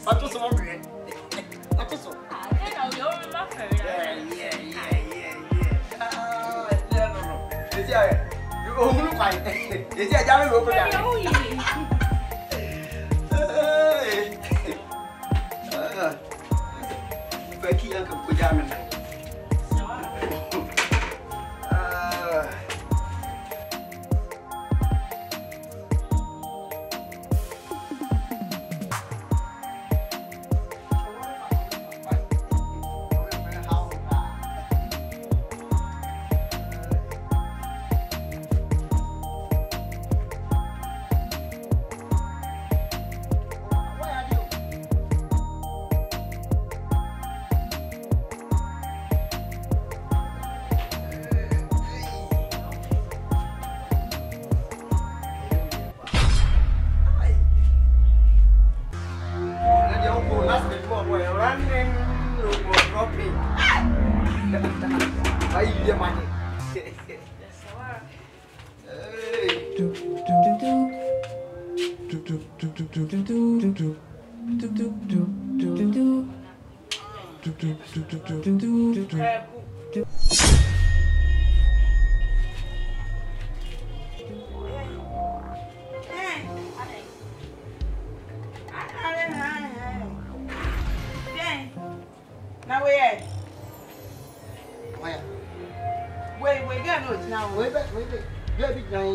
What was on it? What was on? I know you're my friend. Yeah. Is it? You go home, fight. Is it a jolly rope? Becky, Uncle Pujam. Now wait, get no now. Wait. Get big now.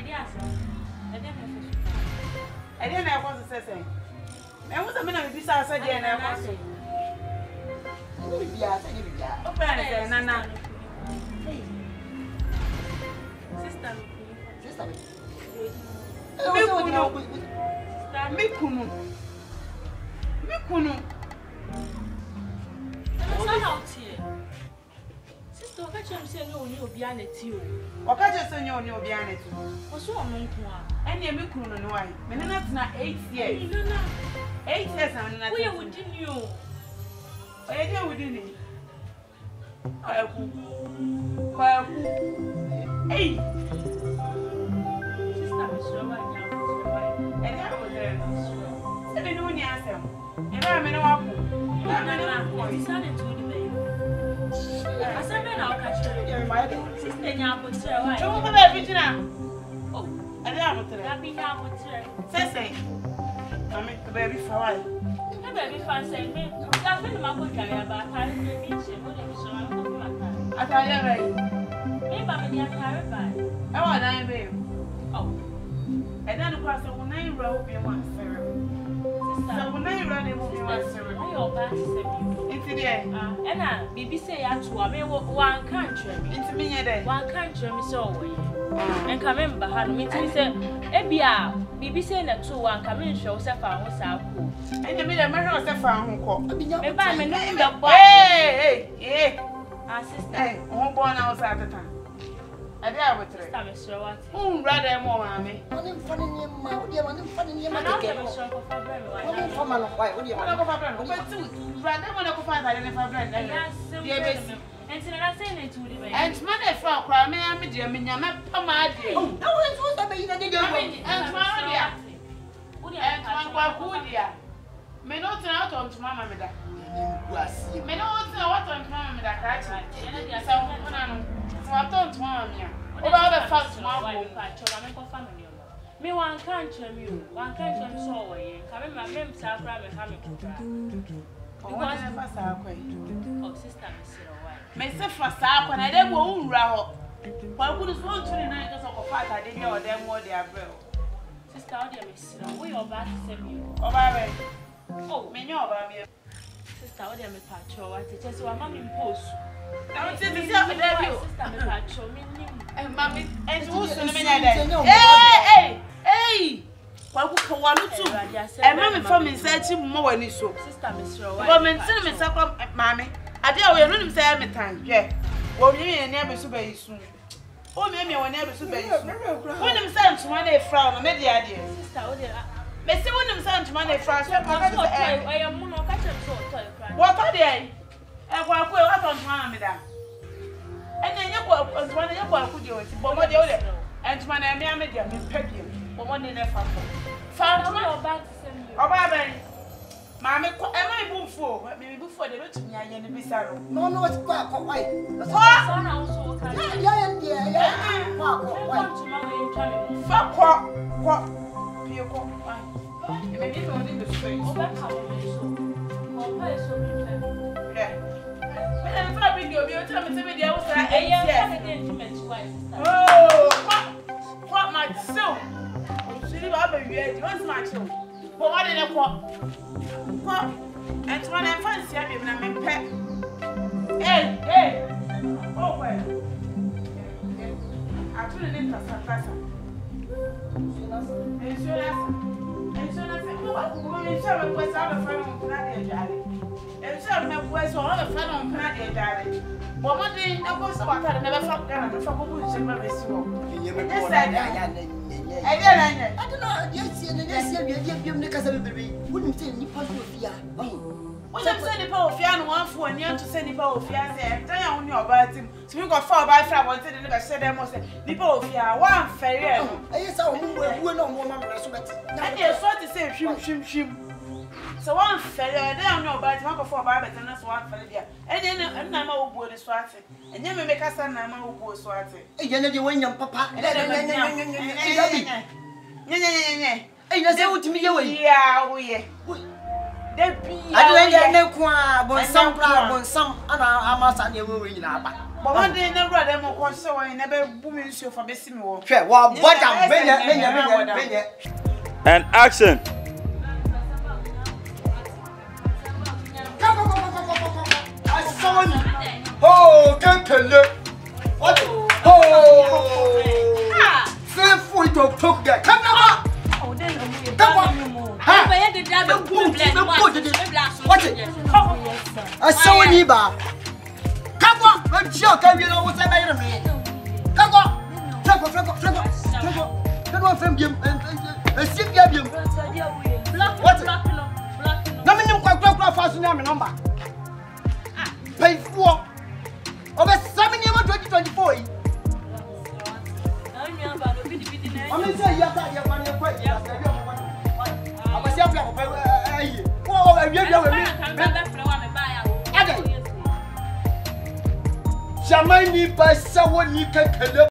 I didn't have what to say. I was a minute besides I didn't have what to say. Nana. Sister. Mikunu. Sister, catch him saying no, you'll be on it too. Or catch us on your new piano. What's wrong? And you Mikunu, no, I mean, that's not 8 years. 8 years, I'm not. We wouldn't you. I didn't within it. Hey, sister, Miss Roman, and I was there. 7 when you ask them. And I'm in a walk. I'm decided to the baby. I said, men, I'll catch you. Sister, now put her away. Don't come back, Regina. Oh, I don't know. I'll be now put her. Say, I make the baby for a while. The baby fan said, me, I've been my book about carrying the beach and what is so I'm going to I thought you're right. Maybe I'm in your caravan. I want to baby. Oh, and then across the name road, be one, sir. So when I run, it will be one, sir. Your back is into the end. And I, Bibi say, I to me one country. Into me, one country, Miss Owen. And come in, but had me to say, Ebia, Bibi say that 2 1 come in, show Safa was our cool. And you made a matter of Safa who called. Maybe I'm in the boy. Hey, our sister, who born outside the time. I dare with her. Who rather more, mammy? What in front of you, my dear, one in front of you, my dear. What do you want to go for? But 2 rather want to go find I didn't have bread. And so I say it to the way. And money for cry, may I be dear, me, I'm not pomade. Oh, no one's supposed to be in the game. And Maria. And one dear. May not turn out on to Mamma. May not know what on Mamma that I don't want me. What are the facts, Mamma? Me one country, one country, so away. Come in my members are private coming. Because oh, sister, Miss Myself, and I then won't row. Why would it want to the night of fight? I didn't know them what they are. Sister, how do you miss? We are back to send you. Oh, me know about me. Sister, how do you make patrol? I just want mammy post. I want to see the debut. Sister, me patrol, me and mammy, and who's the minute? Hey! Why would you want to? And mammy from inside him more than so. Sister, Miss Rowe. Woman, send me some, mammy. I dare we don't say every time. Yeah. Well, you never so very soon. Oh, maybe I will never so very soon. When I'm sent to one day from a media idea. Sister, oh, dear. May say when I'm sent to one day from I am mono catcher. What are they? And what will happen to Mamma? And then you go on one of your work with you, but what you and to my name, medium, in Peggy, or one in a family. Found me or back to send you. Oh, Barbie. Mammy, am I before? Maybe before they went to me, I am in the salon. No, it's quite white. Son also can. Yeah. Fuck what? You go. Maybe you don't need the space. What my soul? She have a year, what's my soul? But what did I what? And when I fancy I am a pet. Hey! Oh, well. I couldn't enter some person. And so that's what woman shall request out of friend on Canadian Jolly. And shall have was all a friend on Canadian Jolly. But one day, I was so I never felt down and from who is in my vessel. I don't know, yes, you because everybody wouldn't say any part of fear. When I'm sending power of Fian one for and you to send the power of Fian, I don't know about him. So we got 4 by 5 wanted to never said them was the power of Fian, one fair. I saw we're no more mamma. And you're sort to say, shim. So one fair, I don't know about him, 4 by and that's one fair. And then I'm old boy is swatting. And you may make us an I'm old boy swatting. You know the way your papa. And then you say to me, yeah. I don't know but some and I must have never really know. But one day, never them was so I never booming show for missing more. And action. I saw you. Oh, can't tell you. What? Oh, say for it to talk there. Come on. Come on. What? I saw an Eba. Come on, but you can you know what's the matter me? Come on, come on, from him and see him. What? No, me no quite fast number. Pay for over 7 years 2024. I'm going to say, yes, I have money. I was young. Oh, I Jamani by someone you can